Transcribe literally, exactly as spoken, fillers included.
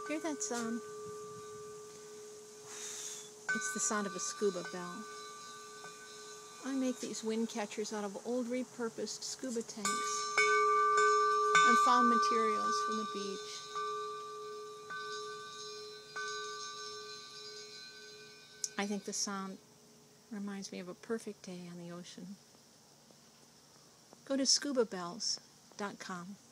Hear that sound? It's the sound of a scuba bell. I make these wind catchers out of old repurposed scuba tanks and found materials from the beach. I think the sound reminds me of a perfect day on the ocean. Go to scuba bells dot com.